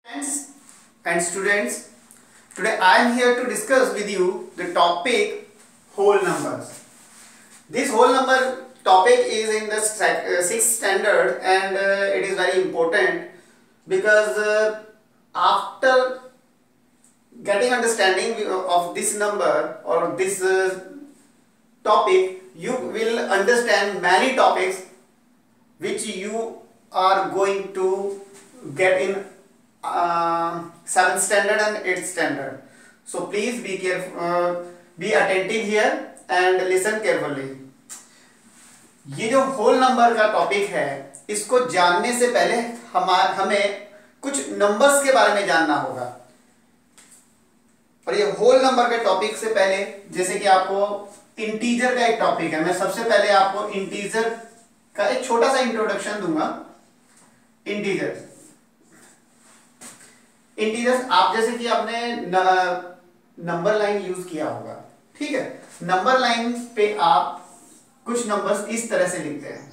Friends and students, today I am here to discuss with you the topic whole numbers. This whole number topic is in the sixth standard and it is very important because after getting understanding of this number or this topic, you will understand many topics which you are going to get in 7th standard and 8th standard. So please be careful, be attentive here and listen carefully. ये जो whole number का topic है, इसको जानने से पहले हमें कुछ नंबर्स के बारे में जानना होगा। और ये होल नंबर के टॉपिक से पहले, जैसे कि आपको इंटीजर का एक टॉपिक है, मैं सबसे पहले आपको इंटीजर का एक छोटा सा इंट्रोडक्शन दूंगा। इंटीजर्स आप जैसे कि आपने नंबर लाइन यूज किया होगा, ठीक है। नंबर लाइन पे आप कुछ नंबर्स इस तरह से लिखते हैं।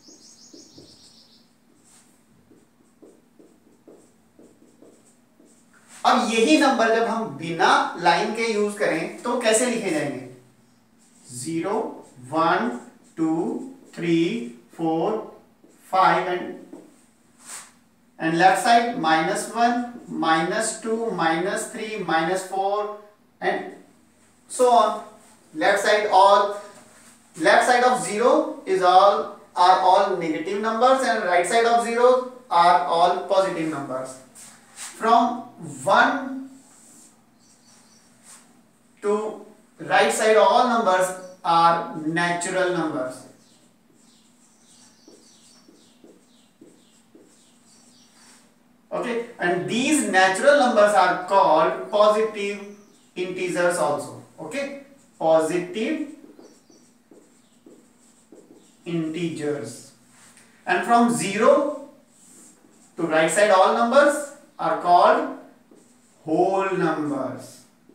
अब यही नंबर जब हम बिना लाइन के यूज करें तो कैसे लिखे जाएंगे? 0 1 2 3 4 5 and left side -1 -2 -3 -4 and so on. Left side of 0 are all negative numbers and right side of 0 are all positive numbers. From 1 to right side all numbers are natural numbers. Okay, and these natural numbers are called positive integers also. Okay, positive integers. And from 0 to right side all numbers are called whole numbers.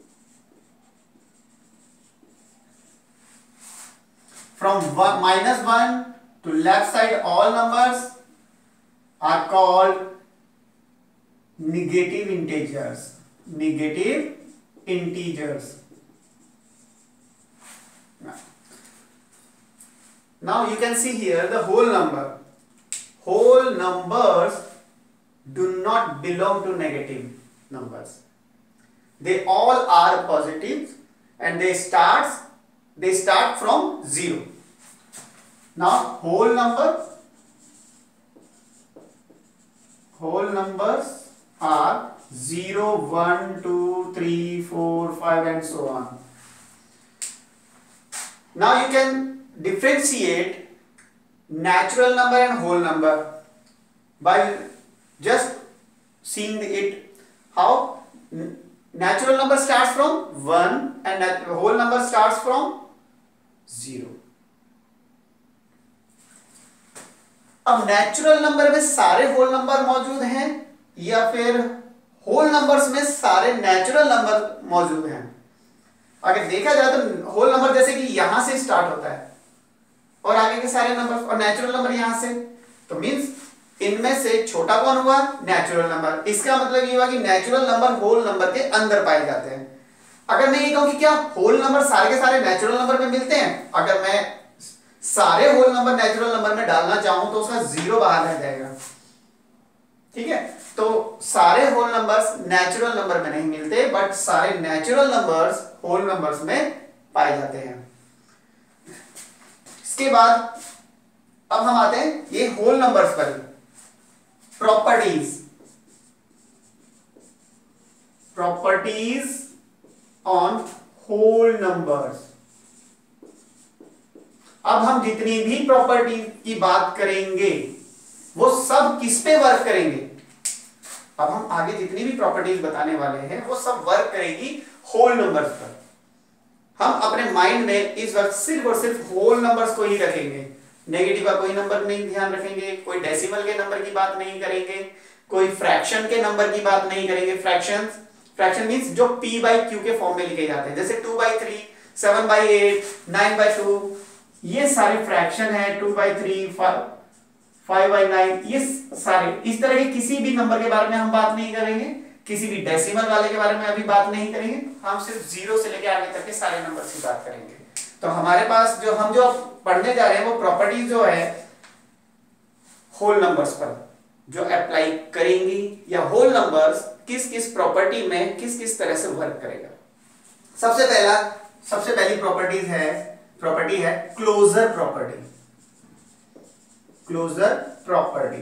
From -1 to left side all numbers are called negative integers. Now you can see here the whole number. Whole numbers do not belong to negative numbers. They all are positive and they start from 0. Now whole numbers are 0 1 2 3 4 5 and so on. Now you can differentiate natural number and whole number by just seeing it. How? Natural number starts from 1 and whole number starts from 0. अब natural number में सारे whole number मौजूद हैं या फिर whole numbers में सारे natural number मौजूद हैं? अगर देखा जाए तो होल नंबर जैसे कि यहां से स्टार्ट होता है और आगे के सारे नंबर, और नेचुरल नंबर यहां से, तो मींस इनमें से छोटा कौन हुआ? Natural number. इसका मतलब ये हुआ कि नेचुरल नंबर होल नंबर के अंदर पाए जाते हैं। अगर मैं ये कहूं कि क्या होल नंबर सारे के सारे नेचुरल नंबर में मिलते हैं, अगर मैं सारे होल नंबर नेचुरल नंबर में डालना चाहूं तो उसका 0 बाहर रह जाएगा, ठीक है। तो सारे होल नंबर्स नेचुरल नंबर में नहीं मिलते, बट सारे नेचुरल नंबर्स होल नंबर्स में पाए जाते हैं। इसके बाद अब हम आते हैं ये होल नंबर्स पर। Properties on whole numbers. अब हम जितनी भी प्रॉपर्टी की बात करेंगे वो सब किस पे वर्क करेंगे? अब हम आगे जितनी भी प्रॉपर्टीज बताने वाले हैं वो सब वर्क करेगी होल नंबर्स पर। हम अपने माइंड में इस वक्त सिर्फ और सिर्फ होल नंबर्स को ही रखेंगे। नेगेटिव का कोई नंबर नहीं ध्यान रखेंगे, कोई डेसिमल के नंबर की बात नहीं करेंगे, कोई फ्रैक्शन के नंबर की बात नहीं करेंगे। फ्रैक्शन मींस जो p/q के फॉर्म में लिखे जाते हैं, जैसे 2/3, 7/8, 9/2, ये सारे फ्रैक्शन है। 2/3, 5/9, ये सारे इस तरह के किसी भी नंबर के बारे में हम बात नहीं करेंगे, किसी भी डेसिमल वाले के बारे में अभी बात नहीं करेंगे, हम सिर्फ 0 से लेकर आगे तक के सारे नंबर्स की बात करेंगे। तो हमारे पास जो पढ़ने जा रहे हैं वो प्रॉपर्टीज जो है होल नंबर्स पर जो अप्लाई करेंगी, या होल नंबर्स किस किस प्रॉपर्टी में किस किस तरह से वर्क करेगा। सबसे पहली प्रॉपर्टी है क्लोजर प्रॉपर्टी। क्लोजर प्रॉपर्टी,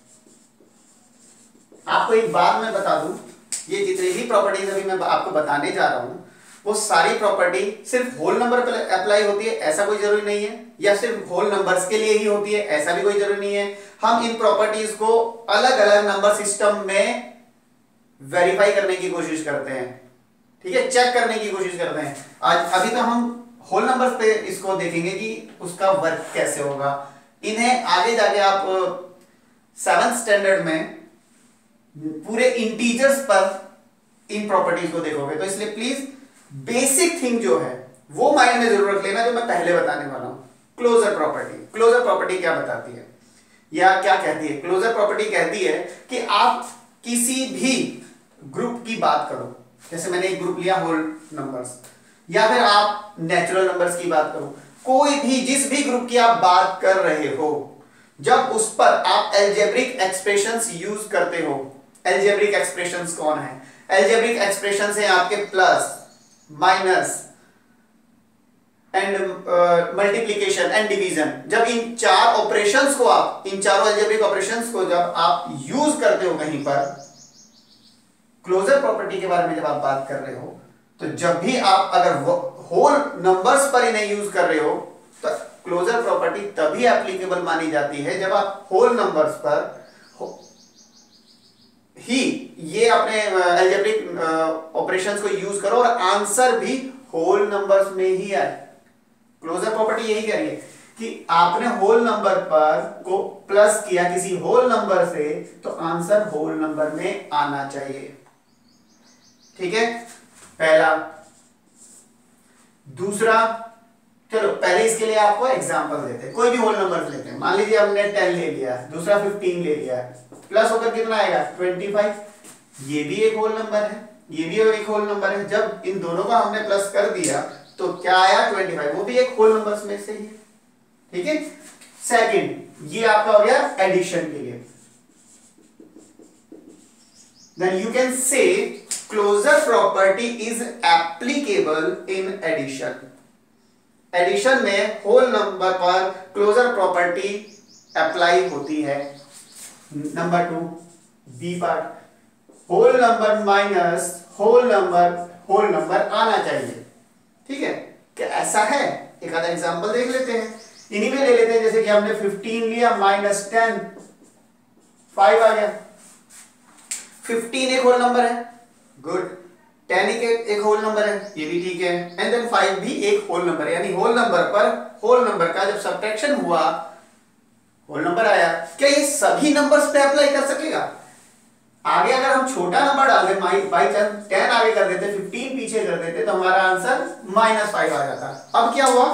आपको एक बात मैं बता दूं, ये जितनी भी प्रॉपर्टीज अभी मैं आपको बताने जा रहा हूं वो सारी प्रॉपर्टी सिर्फ होल नंबर पर अप्लाई होती है ऐसा कोई जरूरी नहीं है, या सिर्फ होल नंबर्स के लिए ही होती है ऐसा भी कोई जरूरी नहीं है। हम इन प्रॉपर्टीज को अलग अलग नंबर सिस्टम में वेरीफाई करने की कोशिश करते हैं, ठीक है, चेक करने की कोशिश करते हैं। आज अभी तो हम होल नंबर्स पे इसको देखेंगे कि उसका वर्क कैसे होगा। इन्हें आगे जाके आप 7th स्टैंडर्ड में पूरे इंटीजर्स पर इन प्रॉपर्टीज को देखोगे, तो इसलिए प्लीज बेसिक थिंग जो है वो माइंड में जरूर रख लेना जो मैं पहले बताने वाला हूं। क्लोजर प्रॉपर्टी क्या बताती है या क्या कहती है? क्लोजर प्रॉपर्टी कहती है कि आप किसी भी ग्रुप की बात करो, जैसे मैंने एक ग्रुप लिया होल नंबर्स, या फिर आप नेचुरल नंबर्स की बात करो, कोई भी जिस भी ग्रुप की आप बात कर रहे हो, जब उस पर आप एल्जेब्रिक एक्सप्रेशंस यूज करते हो। एल्जेब्रिक एक्सप्रेशंस कौन है? एल्जेब्रिक एक्सप्रेशंस है आपके plus, minus and multiplication and division. जब इन चारों एल्जेब्रिक ऑपरेशंस को जब आप यूज करते हो कहीं पर, क्लोजर प्रॉपर्टी के बारे में जब आप बात कर रहे हो, तो जब भी आप अगर होल नंबर्स पर इन्हें यूज कर रहे हो तो क्लोजर प्रॉपर्टी तभी एप्लीकेबल मानी जाती है जब आप होल नंबर्स पर ही ये अपने एल्जेब्रिक ऑपरेशंस को यूज करो और आंसर भी होल नंबर्स में ही आए। क्लोजर प्रॉपर्टी यही कह रही है कि आपने होल नंबर पर को प्लस किया किसी होल नंबर से, तो आंसर होल नंबर में आना चाहिए, ठीक है, पहला। दूसरा, चलो पहले इसके लिए आपको एग्जांपल देते हैं, कोई भी होल नंबर लेते हैं। मान लीजिए हमने 10 ले लिया, दूसरा 15 ले लिया, प्लस होकर कितना आएगा 25। ये भी एक होल नंबर है, ये भी एक होल नंबर है। जब इन दोनों का हमने प्लस कर दिया तो क्या आया 25, वो भी एक होल नंबर में से ही है, ठीक है। सेकंड, ये आपका हो गया एडिशन के लिए। Then you can say closure property is applicable in addition. Addition में होल नंबर पर क्लोजर प्रॉपर्टी अप्लाई होती है। Number 2, B part, whole number minus whole number आना चाहिए, ठीक है। क्या ऐसा है? एक आधा एग्जांपल देख लेते हैं, इन्हीं में ले लेते हैं। जैसे कि हमने 15 लिया, -10, 5 आ गया। 15 एक होल नंबर है, गुड। 10 एक होल नंबर है, ये भी ठीक है। एंड देन 5 भी एक होल नंबर है, यानी होल नंबर का जब सब्ट्रैक्शन हुआ होल नंबर आया। क्या ये सभी नंबर्स पे अप्लाई कर सकेगा? आगे अगर हम छोटा नंबर डाल दें, बाई चांस 10 आगे कर देते, 15 पीछे कर देते, तो हमारा आंसर -5 आ जाता। अब क्या हुआ?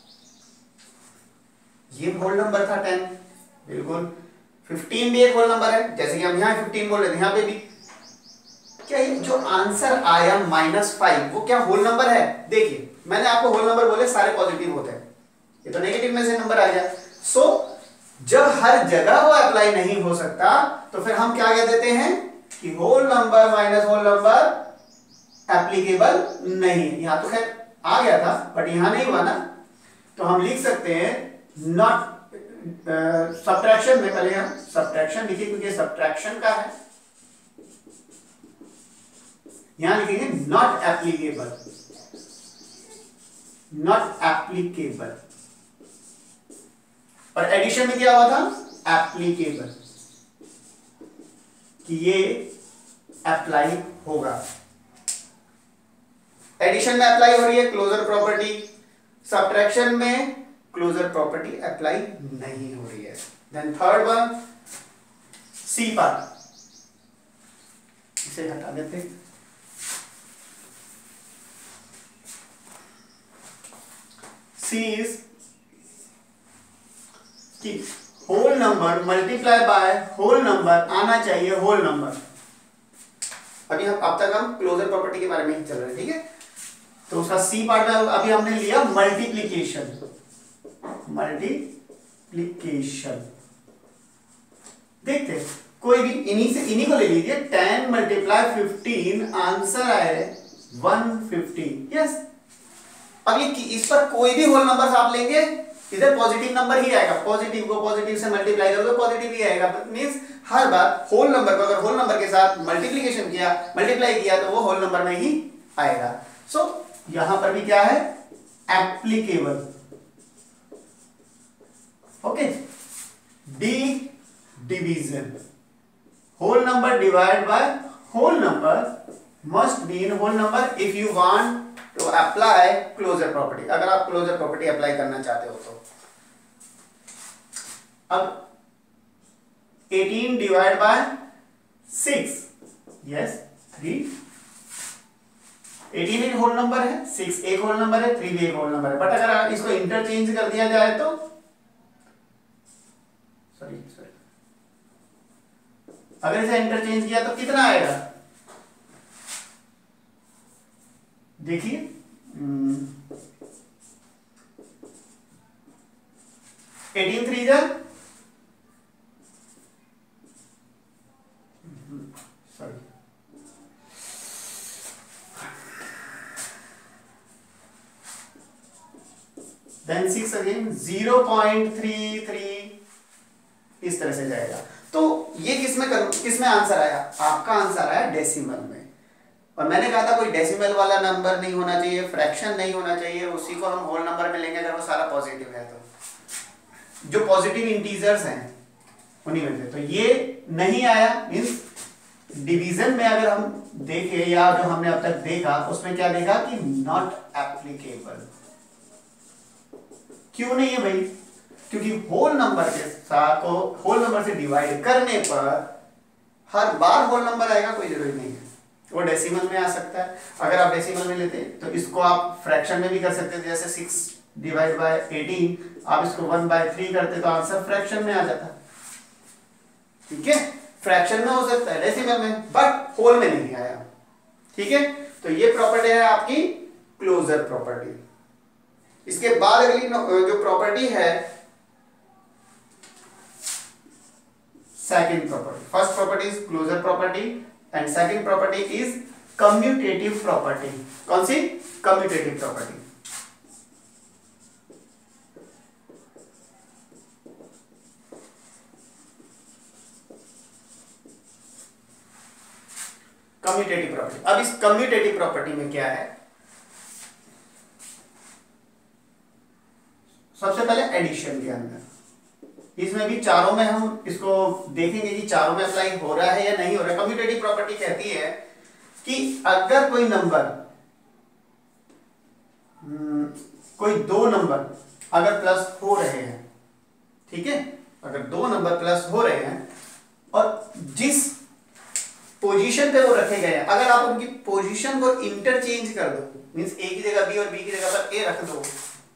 ये होल नंबर था 10, बिल्कुल। 15 भी एक होल नंबर है, जैसे कि हम यहां 15 बोल रहे थे, यहां पे भी। क्या ये जो आंसर आया -5 वो क्या होल नंबर है? देखिए, मैंने आपको होल नंबर बोले सारे पॉजिटिव होते हैं, ये तो नेगेटिव में से नंबर आ गया। सो जब हर जगह वो अप्लाई नहीं हो सकता, तो फिर हम क्या कह देते हैं कि whole number minus whole number applicable नहीं। यहां तो खैर आ गया था, बट यहां नहीं हुआ ना, तो हम लिख सकते हैं नॉट सब्ट्रैक्शन में। पहले हम सब्ट्रैक्शन लिखिए क्योंकि सब्ट्रैक्शन का है, यहां लिखेंगे नॉट एप्लीकेबल, नॉट एप्लीकेबल। और एडिशन में क्या हुआ था? एप्लीकेबल, कि ये अप्लाई होगा। एडिशन में अप्लाई हो रही है क्लोजर प्रॉपर्टी, सब्ट्रैक्शन में क्लोजर प्रॉपर्टी अप्लाई नहीं हो रही है। Then third one, C part, इसे हटा देते हैं। सी इज कि whole number multiply by whole number आना चाहिए होल नंबर। अभी हम अब तक हम क्लोजर प्रॉपर्टी के बारे में ही चल रहे हैं, ठीक है। तो उसका सी पार्ट में अभी हमने लिया मल्टीप्लीकेशन। देखते कोई भी इन्हीं को ले लीजिए। 10 मल्टीप्लाई 15 आंसर आए 150। यस, अब ये इस पर कोई भी होल नंबर आप लेंगे इधर पॉजिटिव नंबर ही आएगा। पॉजिटिव को पॉजिटिव से मल्टीप्लाई करोगे पॉजिटिव ही आएगा। मींस हर बार होल नंबर को अगर होल नंबर के साथ मल्टीप्लिकेशन किया, मल्टीप्लाई किया तो वो होल नंबर में ही आएगा। सो यहां पर भी क्या है, applicable. Okay, the division, whole number divide by whole number must be in whole number if you want to apply closure property. अगर आप क्लोजर प्रॉपर्टी अप्लाई करना चाहते हो तो अब 18 डिवाइड बाय 6, यस 3। 18 एक होल नंबर है, 6 एक होल नंबर है, 3 भी एक होल नंबर है। बट अगर इसको इंटरचेंज कर दिया जाए तो सॉरी अगर इसे इंटरचेंज किया तो कितना आएगा, देखिए 18 3 जा सॉरी देन 6 अगेन 0.33 इस तरह से जाएगा। तो ये किसमें आंसर आया, आपका आंसर आया डेसिमल में। और मैंने कहा था कोई डेसिमल वाला नंबर नहीं होना चाहिए, फ्रैक्शन नहीं होना चाहिए, उसी को हम होल नंबर में लेंगे अगर वो सारा पॉजिटिव है। तो जो पॉजिटिव इंटीजर्स हैं उन्हीं में से तो ये नहीं आया। मींस डिवीजन में अगर हम देखें या जो हमने अब तक देखा उसमें क्या देखा कि नॉट एप्लीकेबल। क्यों नहीं है भाई, क्योंकि होल नंबर के साथ को होल नंबर से डिवाइड करने पर हर बार होल नंबर आएगा, कोई जरूरी नहीं है। वो डेसिमल में आ सकता है। अगर आप डेसिमल में लेते तो इसको आप फ्रैक्शन में भी कर सकते थे, जैसे 6 डिवाइड बाय 18 आप इसको 1/3 करते तो आंसर फ्रैक्शन में आ जाता। ठीक है, फ्रैक्शन में हो सकता है, डेसिमल में, बट होल में नहीं आया। ठीक है, तो ये प्रॉपर्टी है आपकी क्लोजर प्रॉपर्टी। इसके बाद अगली जो प्रॉपर्टी है second property. First property is closure property and second property is commutative property. कौन सी, कम्यूटेटिव प्रॉपर्टी। Commutative property. अब इस कम्यूटेटिव प्रॉपर्टी में क्या है, सबसे पहले एडिशन के अंदर इसमें भी चारों में हम इसको देखेंगे कि चारों में अप्लाई हो रहा है या नहीं हो रहा है। कम्यूटेटिव प्रॉपर्टी कहती है कि अगर कोई नंबर कोई दो नंबर अगर प्लस हो रहे हैं, ठीक है, अगर दो नंबर प्लस हो रहे हैं और जिस पोजीशन पे वो रखे गए हैं, अगर आप उनकी पोजीशन को इंटरचेंज कर दो, मींस ए की जगह बी और बी की जगह पर ए रख दो,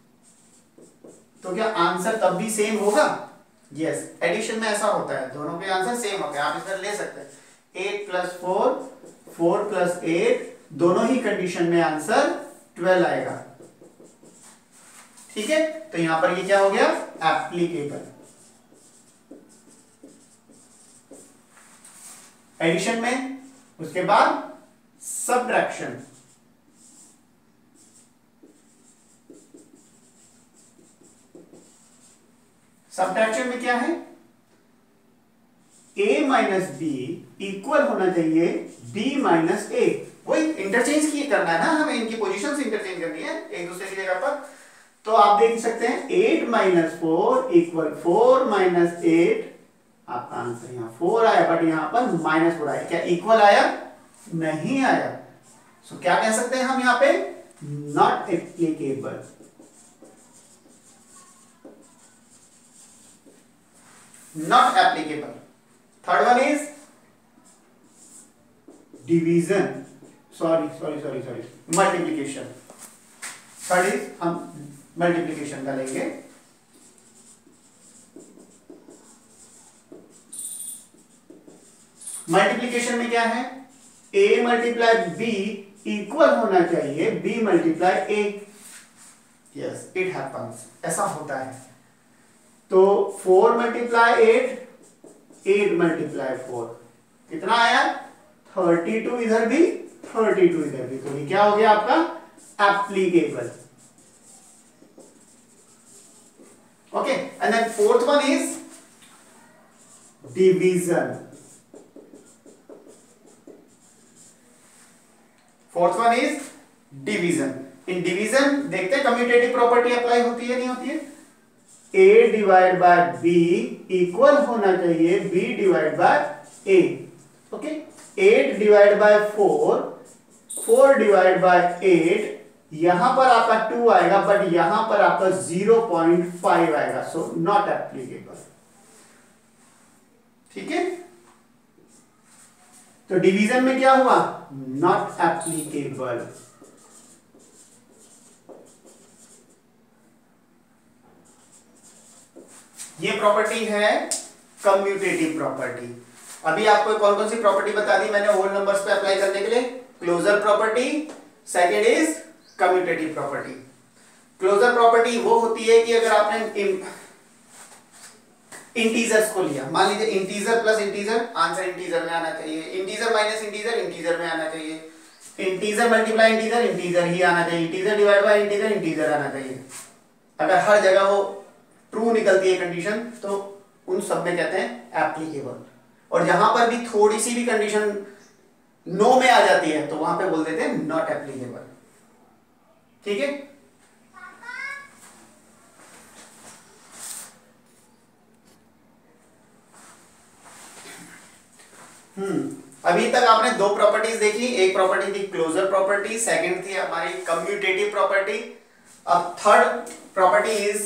तो क्या आंसर तब भी सेम होगा? यस, एडिशन में ऐसा होता है, दोनों के आंसर सेम होते हैं। आप इस पर ले सकते हैं 8 + 4, 4 + 8, दोनों ही कंडीशन में आंसर 12 आएगा। ठीक है, तो यहां पर ये क्या हो गया, एप्लीकेबल। एडिशन में, उसके बाद सब्ट्रैक्शन, सब्ट्रैक्शन में क्या है, a - b इक्वल होना चाहिए b - a। वही इंटरचेंज की करना है ना, हमें इनकी पोजीशन से इंटरचेंज करनी है एक दूसरे की जगह पर। तो आप देख सकते हैं 8 - 4 = 4 - 8। आपका आंसर यहाँ 4 आया, बट यहाँ पर -4 आया। क्या इक्वल आया? नहीं आया। सो क्या कह सकते हैं हम यहाँ पे, not applicable. Not applicable. Third one is division. Sorry. Multiplication. Third is हम multiplication का लेंगे। मल्टीप्लीकेशन में क्या है, a मल्टीप्लाई b इक्वल होना चाहिए b multiply a। Yes, it happens, ऐसा होता है। तो 4 मल्टीप्लाई 8 मल्टीप्लाई 4 कितना आया, 32 इधर भी 32 इधर भी, तो ये क्या हो गया आपका applicable. Okay, and then fourth one is division. Fourth one is division. In division देखते हैं कम्यूटेटिव प्रॉपर्टी अप्लाई होती है नहीं होती है। a divide by b equal होना चाहिए b divide by a। Okay, 8 divide by 4 divide by 8, यहां पर आपका 2 आएगा बट यहां पर आपका 0.5 आएगा, सो नॉट एप्लीकेबल। ठीक है, तो डिवीजन में क्या हुआ, नॉट एप्लीकेबल। ये प्रॉपर्टी है कम्यूटेटिव प्रॉपर्टी। अभी आपको कौन कौन सी प्रॉपर्टी बता दी मैंने होल नंबर्स पे अप्लाई करने के लिए, closure property, second is commutative property. Closure property वो होती है कि अगर आपने इंटीजर्स को लिया, मान लीजिए integer plus integer, answer integer में आना चाहिए, इंटीजर माइनस इंटीजर इंटीजर में आना चाहिए, इंटीजर मल्टीप्लाई इंटीजर इंटीजर ही आना चाहिए, integer divide by integer integer आना चाहिए। अगर हर जगह वो ट्रू निकलती है कंडीशन तो उन सब में कहते हैं एप्लीकेबल, और जहां पर भी थोड़ी सी भी कंडीशन नो में आ जाती है तो वहां पे बोल देते हैं नॉट एप्लीकेबल। ठीक है, अभी तक आपने दो प्रॉपर्टीज देखी, एक प्रॉपर्टी थी क्लोजर प्रॉपर्टी, सेकंड थी हमारी कम्यूटेटिव प्रॉपर्टी। अब third property is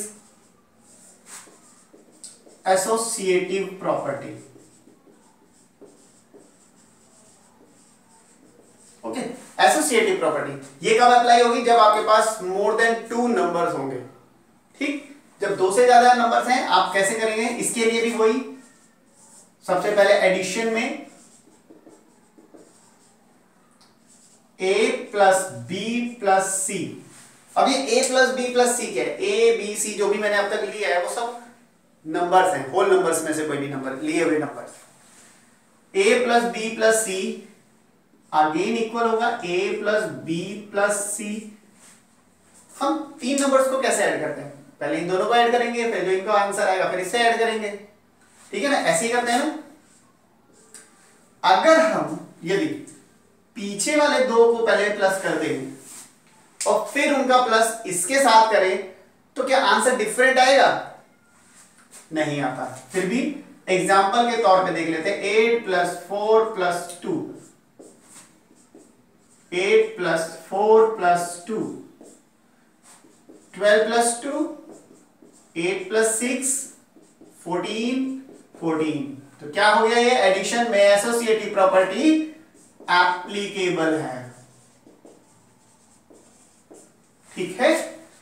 associative property. Okay, associative property ये कब अप्लाई होगी, जब आपके पास मोर देन 2 नंबर्स होंगे। ठीक, जब 2 से ज्यादा नंबर्स हैं आप कैसे करेंगे, इसके लिए भी वही, सबसे पहले एडिशन में a plus b plus c. अब ये a plus b plus c क्या है, a b c जो भी मैंने अब तक लिया है वो सब नंबर्स हैं, होल नंबर्स में से कोई भी नंबर लिए हुए numbers. a plus b plus c again equal होगा a plus b plus c. हम 3 नंबर्स को कैसे ऐड करते हैं, पहले इन दोनों को ऐड करेंगे, फिर जो इनका आंसर आएगा फिर इससे ऐड करेंगे। ठीक है ना, ऐसे ही करते हैं ना। अगर हम यदि पीछे वाले 2 को पहले प्लस कर देंगे और फिर उनका प्लस इसके साथ करें तो क्या आंसर डिफरेंट आएगा, नहीं आता। फिर भी एग्जांपल के तौर पे देख लेते हैं, 8 plus 4 plus 2, 8 plus 4 plus 2, 12 plus 2, 8 plus 6, 14। तो क्या हो गया, ये एडिशन में एसोसिएटिव प्रॉपर्टी एप्लीकेबल है। ठीक है,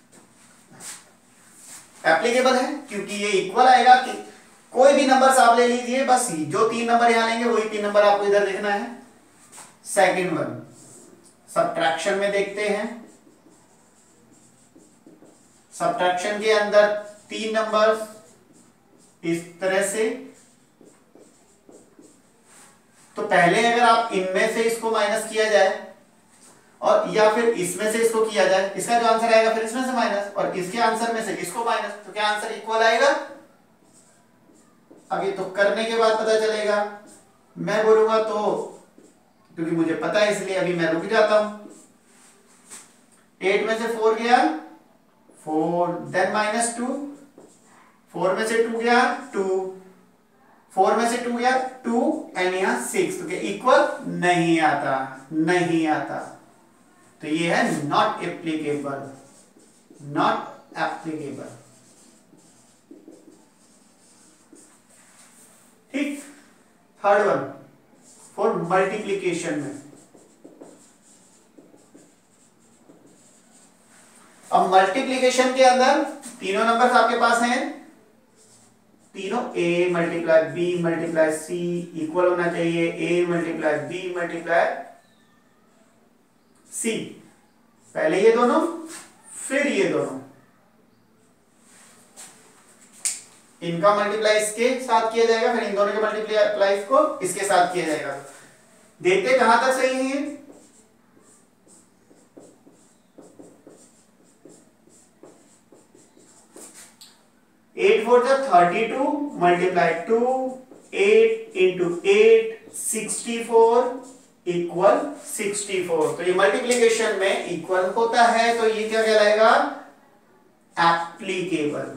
एप्लीकेबल है क्योंकि ये इक्वल आएगा कि कोई भी नंबर आप ले लीजिए, बस जो 3 नंबर यहां लेंगे वही 3 नंबर आपको इधर देखना है। सेकंड वन सब्ट्रैक्शन में देखते हैं, सब्ट्रैक्शन के अंदर 3 नंबर इस तरह से, तो पहले अगर आप इनमें से इसको माइनस किया जाए और या फिर इसमें से इसको किया जाए, इसका जो आंसर आएगा फिर इसमें से माइनस और इसके आंसर में से इसको माइनस, तो क्या आंसर इक्वल आएगा। अब ये तो करने के बाद पता चलेगा, मैं बोलूंगा तो क्योंकि मुझे पता है इसलिए अभी मैं रुक जाता हूं। 8 में से 4 गया 4, देन माइनस 2, 4 में से 2 गया 2, 4 में से 2 गया 2 एंड यहां 6, तो क्या इक्वल नहीं आता, नहीं आता। तो ये है नॉट एप्लीकेबल, नॉट एप्लीकेबल। ठीक, थर्ड वन फॉर मल्टीप्लीकेशन में। अब मल्टीप्लीकेशन के अंदर तीनों नंबर्स आपके पास हैं, तीनों a multiply b multiply c equal होना चाहिए a multiply b multiply c। पहले ये दोनों फिर ये दोनों, इनका मल्टीप्लाई इसके साथ किया जाएगा, फिर इन दोनों के मल्टीप्लाई को इसके साथ किया जाएगा। देखते कहां तक सही है। 8 4 32 मल्टीप्लाई 2 8 इंटू 8 64 इक्वल 64। तो ये मल्टीप्लीकेशन में इक्वल होता है, तो ये क्या कहलाएगा, एप्लीकेबल।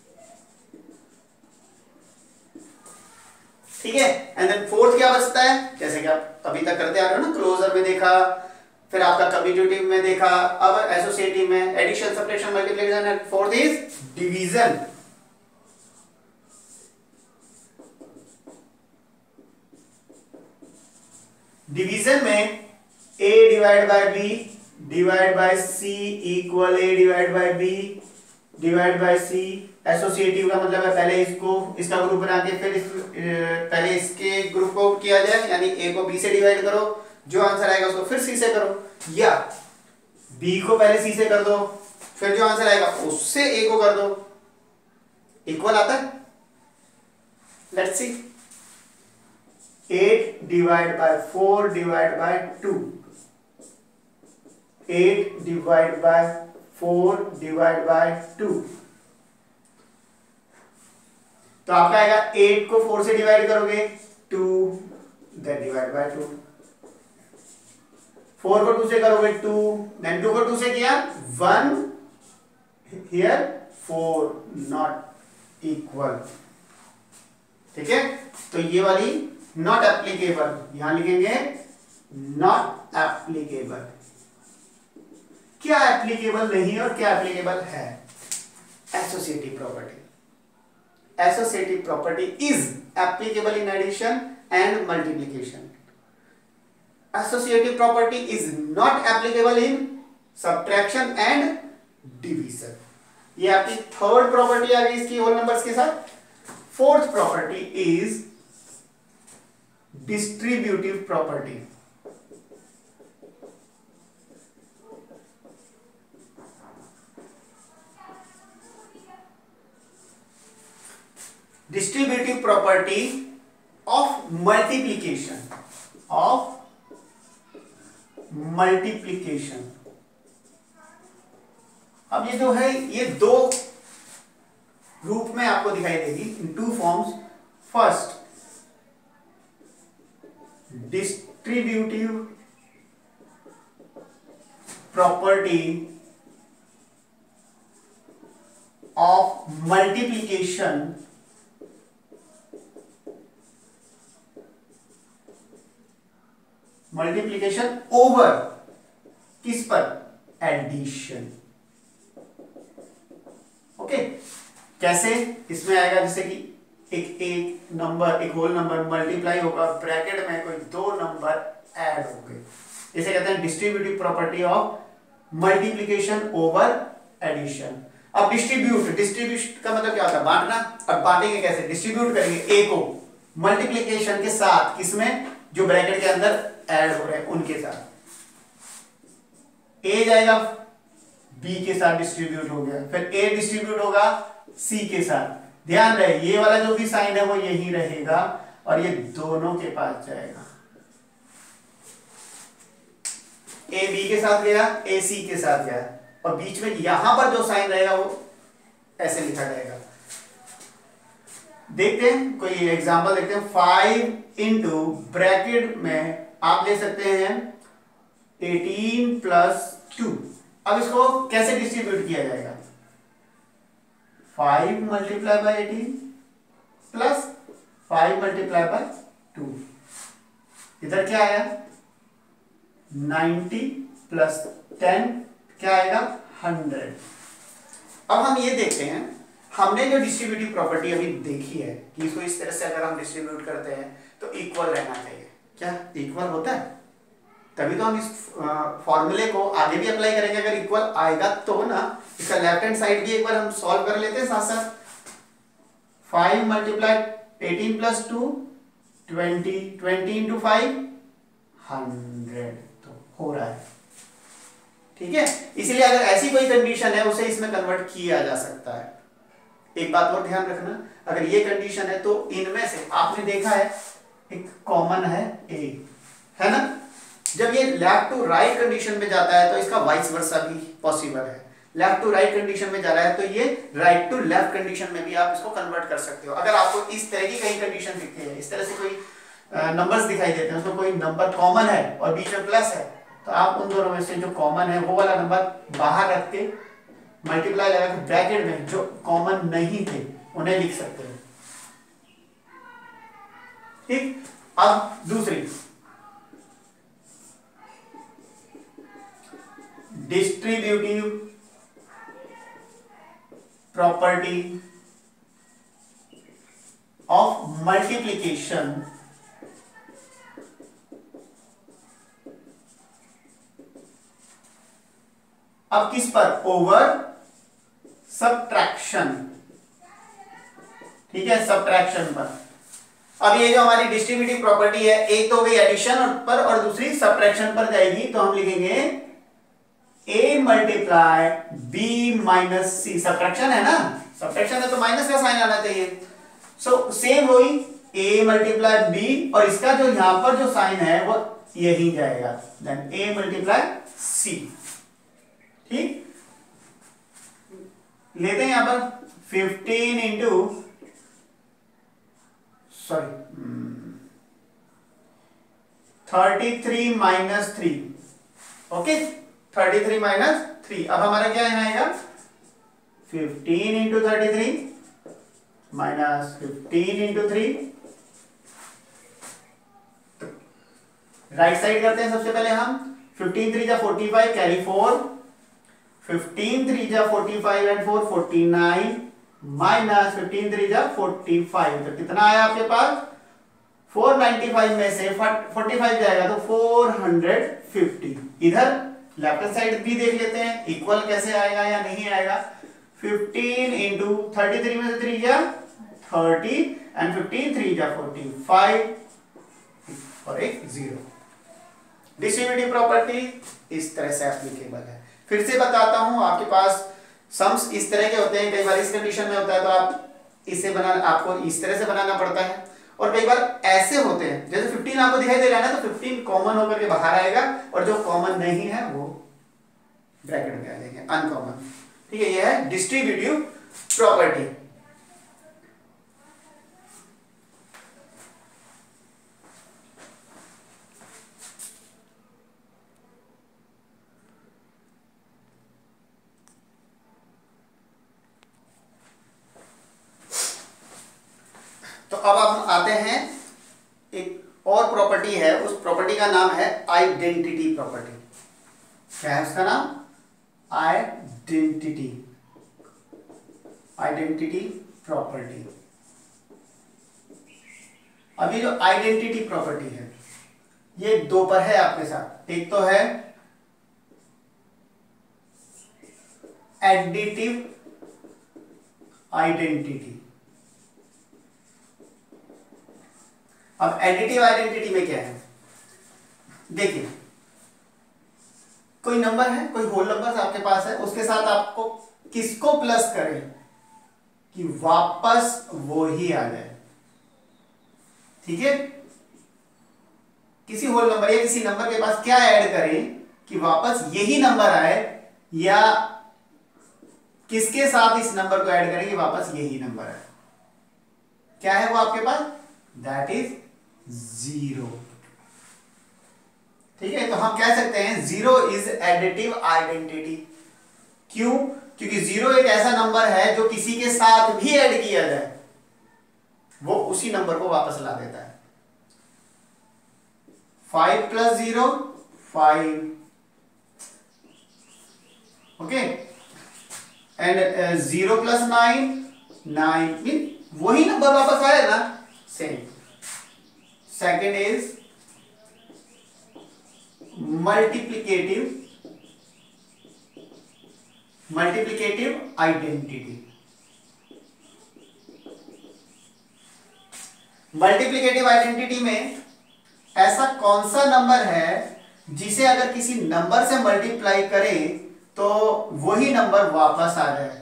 ठीक है। एंड देन फोर्थ क्या बचता है, जैसे कि आप अभी तक करते आ रहे हो ना, क्लोजर में देखा, फिर आपका कम्यूटेटिव में देखा, अब एसोसिएटिव में addition subtraction multiplication, and fourth is division. Division में a divide by b divide by c equal a divide by b divide by c। Associative का मतलब है पहले इसका ग्रुप बना के फिर पहले इसके ग्रुप को किया जाए, यानी a को b से डिवाइड करो, जो आंसर आएगा उसको फिर c से करो, या b को पहले c से कर दो, फिर जो आंसर आएगा उससे a को कर दो। इक्वल आता है। Let's see. 8 divide by 4 divide by 2, 8 divide by 4 divide by 2, तो आपका आएगा 8 को 4 से डिवाइड करोगे 2, देन डिवाइड बाय 2, 4 को 2 से करोगे 2, देन 2 को 2 से किया 1, हियर 4 नॉट इक्वल। ठीक है, तो ये वाली नॉट एप्लीकेबल, यहां लिखेंगे नॉट एप्लीकेबल। क्या एप्लीकेबल नहीं और क्या एप्लीकेबल है? Associative property. Associative property is applicable in addition and multiplication. Associative property is not applicable in subtraction and division. ये आपकी थर्ड प्रॉपर्टी आ गई इसकी होल नंबर्स के साथ। Fourth property is distributive property. Distributive property of multiplication, अब ये जो है ये दो रूप में आपको दिखाई देगी, in two forms. First, distributive property of multiplication over किस पर? एडिशन। ओके, कैसे? इसमें आएगा जैसे कि एक नंबर, एक होल नंबर मल्टीप्लाई होगा, ब्रैकेट में कोई दो नंबर ऐड हो गए, इसे कहते हैं distributive property of multiplication over addition. अब डिस्ट्रीब्यूट का मतलब क्या होता है? बांटना। अब बांटेंगे कैसे? डिस्ट्रीब्यूट करेंगे ए को मल्टीप्लिकेशन के साथ, किसमें? जो ब्रैकेट के अंदर ऐड हो रहे हैं उनके साथ। ए जाएगा बी के साथ डिस्ट्रीब्यूट हो गया, फिर ए डिस्ट्रीब्यूट होगा सी के साथ। ध्यान रहे ये वाला जो भी साइन है वो यही रहेगा और ये दोनों के पास जाएगा। ए बी के साथ गया, ए सी के साथ गया, और बीच में यहां पर जो साइन रहेगा वो ऐसे लिखा जाएगा। देखते हैं कोई एग्जांपल देखते हैं। 5 इंटू ब्रैकेट में आप ले सकते हैं 18 प्लस 2। अब इसको कैसे डिस्ट्रीब्यूट किया जाएगा? 5 multiply by 18 plus 5 multiply by 2। इधर क्या आया? 90 प्लस 10 क्या आएगा? 100। अब हम ये देखते हैं, हमने जो डिस्ट्रीब्यूटिव प्रॉपर्टी अभी देखी है कि इसको इस तरह से अगर हम डिस्ट्रीब्यूट करते हैं तो इक्वल रहना चाहिए। क्या इक्वल होता है? तभी तो हम इस फॉर्मूले को आगे भी अप्लाई करेंगे। अगर इक्वल आएगा तो ना। इसका लेफ्ट हैंड साइड भी एक बार हम सॉल्व कर लेते हैं साथ साथ। 5 मल्टीप्लाई 18 प्लस 2 20, 20 इंटू 5 100, तो हो रहा है। ठीक है, इसलिए अगर ऐसी कोई कंडीशन है उसे इसमें कन्वर्ट किया जा सकता है। एक बात और ध्यान रखना, अगर ये कंडीशन है तो इनमें से आपने देखा है एक कॉमन है ए, है ना। जब ये लेफ्ट टू राइट कंडीशन में जाता है तो इसका वाइस वर्सा भी पॉसिबल है। लेफ्ट टू राइट कंडीशन में जा रहा है तो ये राइट टू लेफ्ट कंडीशन में भी आप इसको कन्वर्ट कर सकते हो। अगर आपको इस तरह की कहीं कंडीशन दिखती है, इस तरह से कोई नंबर्स दिखाई देते हैं, उसमें कोई नंबर कॉमन है और बीच में प्लस है, तो आप उन दोनों में से जो कॉमन है वो वाला नंबर बाहर रख के मल्टीप्लाई लगा के ब्रैकेट में जो कॉमन नहीं थे उन्हें लिख सकते हैं। ठीक, अब दूसरी डिस्ट्रीब्यूटिव प्रॉपर्टी ऑफ मल्टीप्लिकेशन अब किस पर, ओवर सबट्रैक्शन। ठीक है, सबट्रैक्शन पर। अब ये जो हमारी डिस्ट्रीब्यूटिव प्रॉपर्टी है, एक तो हो गई एडिशन पर और दूसरी सबट्रैक्शन पर जाएगी, तो हम लिखेंगे a multiply b minus c। Subtraction है ना, सबट्रैक्शन है तो माइनस का साइन आना चाहिए। सो सेम वही a मल्टीप्लाई b और इसका जो यहां पर जो साइन है वो यही जाएगा, देन a मल्टीप्लाई c। ठीक, लेते हैं यहां पर 15 into sorry 33 minus 3। Okay, 33 minus 3। अब हमारा क्या यहाँ आएगा 15 into 33 minus 15 into 3। Right side करते हैं सबसे पहले हम। 15 3 जा 45 कैरी 4, 15 3 जा 45 एंड 4 49 माइनस 15 3 जा 45, तो कितना आया आपके पास 495 में से 45 जाएगा तो 450। इधर लेफ्ट साइड भी देख लेते हैं इक्वल कैसे आएगा या नहीं आएगा। 15 इंटू 33 में से 3 जा 30 एंड 15 3 जा 45 और एक 0। डिस्ट्रीब्यूटिव प्रॉपर्टी इस तरह से एप्लीकेबल है। फिर से बताता हूं, आपके पास सम्स इस तरह के होते हैं, कई बार इस कंडीशन में होता है तो आप इसे बनाना, आपको इस तरह से बनाना पड़ता है, और कई बार ऐसे होते हैं जैसे 15 आपको दिखाई दे रहा है ना, तो 15 कॉमन होकर के बाहर आएगा और जो कॉमन नहीं है वो ब्रैकेट में आ जाएंगे, अनकॉमन। ठीक है, यह है डिस्ट्रीब्यूटिव प्रॉपर्टी। तो अब हम आते हैं एक और प्रॉपर्टी है, उस प्रॉपर्टी का नाम है आइडेंटिटी प्रॉपर्टी। क्या है उसका नाम, आइडेंटिटी, आइडेंटिटी प्रॉपर्टी। अब ये जो आइडेंटिटी प्रॉपर्टी है ये दो पर है आपके साथ। एक तो है एडिटिव आइडेंटिटी। अब एडिटिव आइडेंटिटी में क्या है, देखिए कोई नंबर है, कोई होल नंबर आपके पास है, उसके साथ आपको किसको प्लस करें कि वापस वो ही आ जाए। ठीक है, किसी होल नंबर या किसी नंबर के पास क्या ऐड करें कि वापस यही नंबर आए, या किसके साथ इस नंबर को ऐड करें कि वापस यही नंबर आए। क्या है वो आपके पास, दैट इज 0। ठीक है, तो हम कह सकते हैं 0 इज एडिटिव आइडेंटिटी। क्यों, क्योंकि 0 एक ऐसा नंबर है जो किसी के साथ भी ऐड किया जाए वो उसी नंबर को वापस ला देता है। 5 plus 0 5, okay, and 0 plus 9 9, mean वही नंबर वापस आया ना, same. Second is multiplicative identity. Multiplicative identity में ऐसा कौन सा नंबर है जिसे अगर किसी नंबर से मल्टीप्लाई करें तो वही नंबर वापस आ जाए।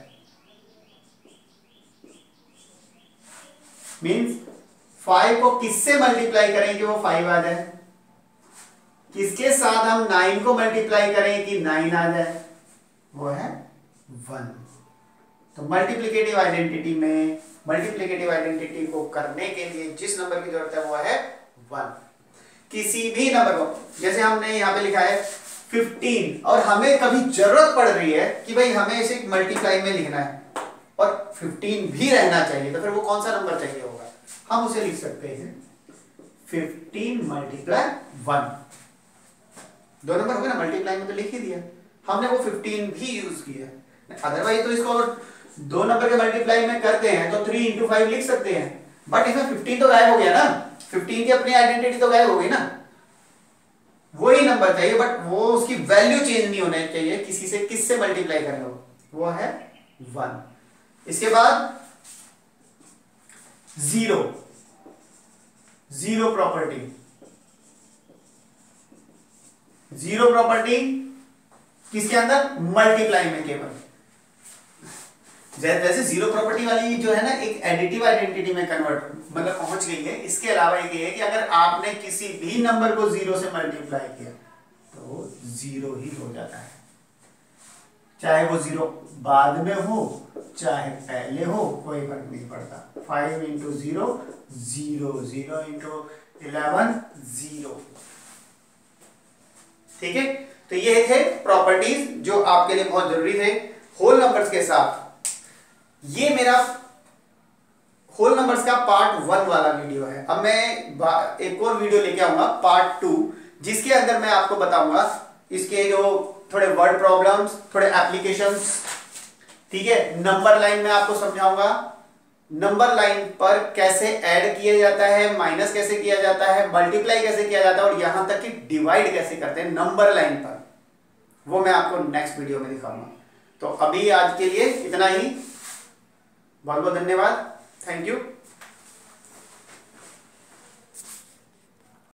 मीन्स 5 को किससे मल्टीप्लाई करें कि वो 5 आ जाए, किसके साथ हम 9 को मल्टीप्लाई करें कि 9 आ जाए, वो है 1। तो मल्टीप्लिकेटिव आइडेंटिटी को करने के लिए जिस नंबर की जरूरत है वो है 1। किसी भी नंबर को, जैसे हमने यहां पे लिखा है 15 और हमें कभी जरूरत पड़ रही है कि भाई हमें इसे मल्टीप्लाई में लिखना है और 15 भी रहना चाहिए, तो फिर वो कौन सा नंबर चाहिए होगा, हम उसे लिख सकते हैं 15 मल्टीप्लाई 1। दो नंबर हो गए ना, मल्टीप्लाई में तो लिख ही दिया हमने, वो 15 भी यूज किया। अदरवाइज तो इसको दो नंबर के मल्टीप्लाई में करते हैं तो 3 into 5 लिख सकते हैं, बट इसमें 15 तो गायब हो गया ना, 15 की अपनी आइडेंटिटी तो गायब हो गई ना, वही नंबर चाहिए बट वो उसकी वैल्यू चेंज नहीं होना चाहिए, किसी से किससे मल्टीप्लाई कर लो, वो है 1। इसके बाद जीरो प्रॉपर्टी किसके अंदर, मल्टीप्लाई में केवल। जैसे जीरो प्रॉपर्टी वाली जो है ना एक एडिटिव आइडेंटिटी में कन्वर्ट मतलब पहुंच गई है। इसके अलावा ये है कि अगर आपने किसी भी नंबर को 0 से मल्टीप्लाई किया तो 0 ही हो जाता है, चाहे वो 0 बाद में हो चाहे पहले हो, कोई फर्क नहीं पड़ता। 5 into 0 0, 0 into 11 0। ठीक है, तो ये थे प्रॉपर्टीज जो आपके लिए बहुत जरूरी थे होल नंबर्स के साथ। ये मेरा होल नंबर्स का पार्ट 1 वाला वीडियो है। अब मैं एक और वीडियो लेके आऊंगा पार्ट 2, जिसके अंदर मैं आपको बताऊंगा इसके जो थोड़े वर्ड प्रॉब्लम्स, थोड़े एप्लीकेशंस, ठीक है। नंबर लाइन में आपको समझाऊंगा नंबर लाइन पर कैसे ऐड किया जाता है, माइनस कैसे किया जाता है, मल्टीप्लाई कैसे किया जाता है और यहां तक कि डिवाइड कैसे करते हैं नंबर लाइन पर, वो मैं आपको नेक्स्ट वीडियो में दिखाऊंगा। तो अभी आज के लिए इतना ही, बहुत बहुत धन्यवाद, थैंक यू।